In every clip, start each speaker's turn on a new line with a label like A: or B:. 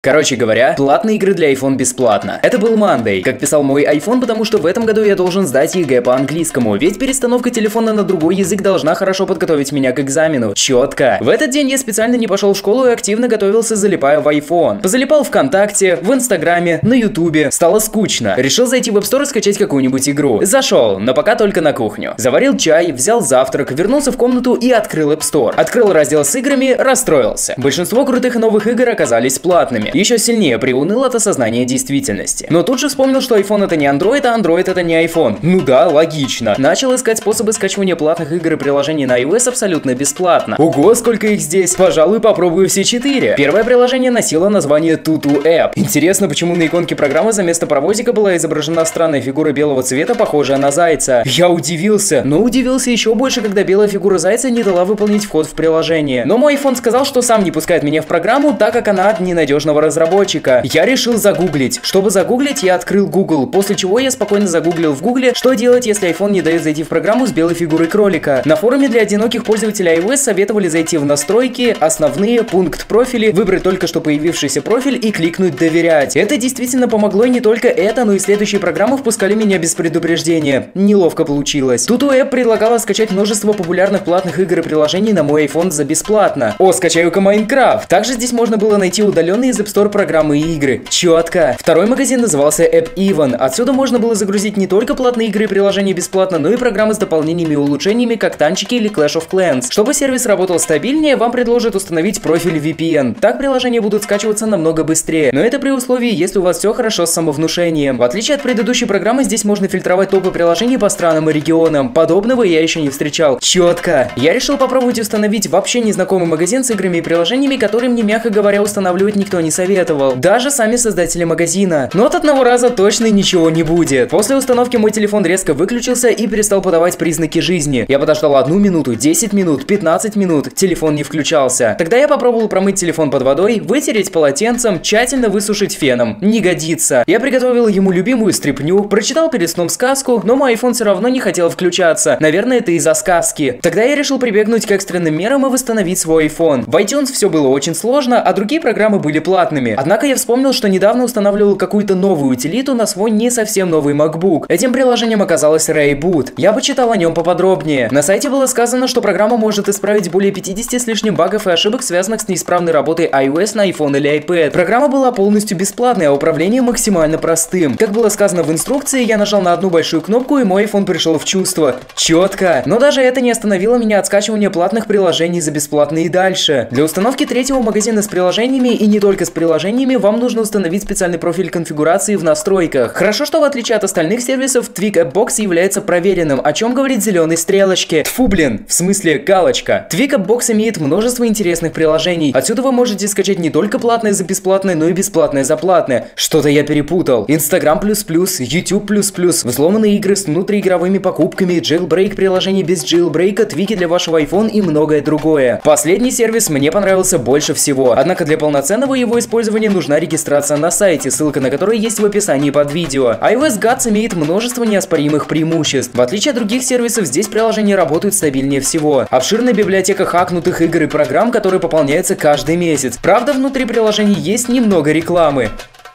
A: Короче говоря, платные игры для iPhone бесплатно. Это был Monday, как писал мой iPhone, потому что в этом году я должен сдать ЕГЭ по английскому, ведь перестановка телефона на другой язык должна хорошо подготовить меня к экзамену. Четко. В этот день я специально не пошел в школу и активно готовился, залипая в iPhone. Позалипал ВКонтакте, в Инстаграме, на Ютубе. Стало скучно. Решил зайти в App Store и скачать какую-нибудь игру. Зашел, но пока только на кухню. Заварил чай, взял завтрак, вернулся в комнату и открыл App Store. Открыл раздел с играми, расстроился. Большинство крутых и новых игр оказались платными. Еще сильнее приуныл от осознания действительности. Но тут же вспомнил, что iPhone это не Android, а Android это не iPhone. Ну да, логично. Начал искать способы скачивания платных игр и приложений на iOS абсолютно бесплатно. Ого, сколько их здесь! Пожалуй, попробую все 4. Первое приложение носило название Tutu App. Интересно, почему на иконке программы за место паровозика была изображена странная фигура белого цвета, похожая на зайца. Я удивился, но удивился еще больше, когда белая фигура зайца не дала выполнить вход в приложение. Но мой iPhone сказал, что сам не пускает меня в программу, так как она от ненадежного разработчика. Я решил загуглить. Чтобы загуглить, я открыл Google, после чего я спокойно загуглил в Гугле, что делать, если iPhone не дает зайти в программу с белой фигурой кролика. На форуме для одиноких пользователей iOS советовали зайти в настройки, основные, пункт профили, выбрать только что появившийся профиль и кликнуть доверять. Это действительно помогло, и не только это, но и следующие программы впускали меня без предупреждения. Неловко получилось. Tutu App предлагала скачать множество популярных платных игр и приложений на мой iPhone за бесплатно. О, скачаю-ка Майнкрафт. Также здесь можно было найти удаленные из App Store программы и игры. Четко. Второй магазин назывался AppEven. Отсюда можно было загрузить не только платные игры и приложения бесплатно, но и программы с дополнениями и улучшениями, как танчики или Clash of Clans. Чтобы сервис работал стабильнее, вам предложат установить профиль VPN. Так приложения будут скачиваться намного быстрее. Но это при условии, если у вас все хорошо с самовнушением. В отличие от предыдущей программы, здесь можно фильтровать топы приложений по странам и регионам. Подобного я еще не встречал. Четко. Я решил попробовать установить вообще незнакомый магазин с играми и приложениями, которые мне, мягко говоря, устанавливать никто не советовал. Даже сами создатели магазина. Но от одного раза точно ничего не будет. После установки мой телефон резко выключился и перестал подавать признаки жизни. Я подождал 1 минуту, 10 минут, 15 минут. Телефон не включался. Тогда я попробовал промыть телефон под водой, вытереть полотенцем, тщательно высушить феном. Не годится. Я приготовил ему любимую стряпню, прочитал перед сном сказку, но мой iPhone все равно не хотел включаться. Наверное, это из-за сказки. Тогда я решил прибегнуть к экстренным мерам и восстановить свой iPhone. В iTunes все было очень сложно, а другие программы были платными. Однако я вспомнил, что недавно устанавливал какую-то новую утилиту на свой не совсем новый MacBook. Этим приложением оказалось Rayboot. Я почитал о нем поподробнее. На сайте было сказано, что программа может исправить более 50 с лишним багов и ошибок, связанных с неисправной работой iOS на iPhone или iPad. Программа была полностью бесплатной, а управление максимально простым. Как было сказано в инструкции, я нажал на одну большую кнопку, и мой iPhone пришел в чувство. Четко. Но даже это не остановило меня от скачивания платных приложений за бесплатно и дальше. Для установки третьего магазина с приложениями, и не только с приложениями, вам нужно установить специальный профиль конфигурации в настройках. Хорошо, что в отличие от остальных сервисов, TweakAppBox является проверенным, о чем говорит зеленой стрелочки. Тьфу, блин, в смысле галочка. TweakAppBox имеет множество интересных приложений. Отсюда вы можете скачать не только платное за бесплатное, но и бесплатное за платное. Что-то я перепутал. Instagram++, YouTube++, взломанные игры с внутриигровыми покупками, jailbreak приложений без jailbreak, твики для вашего iPhone и многое другое. Последний сервис мне понравился больше всего. Однако для полноценного его использования нужна регистрация на сайте, ссылка на который есть в описании под видео. iOS Guts имеет множество неоспоримых преимуществ. В отличие от других сервисов, здесь приложения работают стабильнее всего. Обширная библиотека хакнутых игр и программ, которые пополняются каждый месяц. Правда, внутри приложений есть немного рекламы.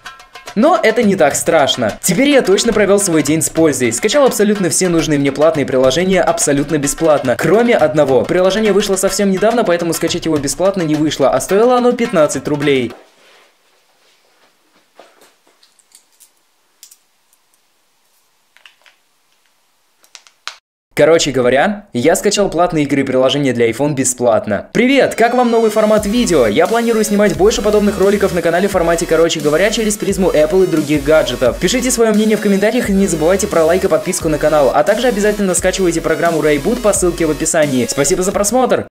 A: Но это не так страшно. Теперь я точно провел свой день с пользой. Скачал абсолютно все нужные мне платные приложения абсолютно бесплатно. Кроме одного. Приложение вышло совсем недавно, поэтому скачать его бесплатно не вышло, а стоило оно 15 рублей. Короче говоря, я скачал платные игры и приложения для iPhone бесплатно. Привет, как вам новый формат видео? Я планирую снимать больше подобных роликов на канале в формате короче говоря через призму Apple и других гаджетов. Пишите свое мнение в комментариях и не забывайте про лайк и подписку на канал, а также обязательно скачивайте программу Rayboot по ссылке в описании. Спасибо за просмотр!